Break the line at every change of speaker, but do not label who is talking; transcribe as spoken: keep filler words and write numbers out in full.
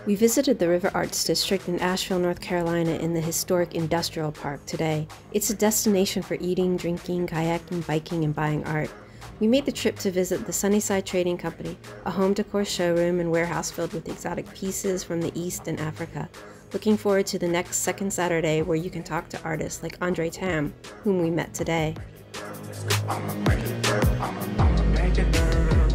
We visited the River Arts District in Asheville, North Carolina in the historic Industrial Park today. It's a destination for eating, drinking, kayaking, biking, and buying art. We made the trip to visit the Sunnyside Trading Company, a home decor showroom and warehouse filled with exotic pieces from the East and Africa. Looking forward to the next second Saturday where you can talk to artists like Andre Tam, whom we met today.
I'ma make it work, I'ma, I'ma make it work.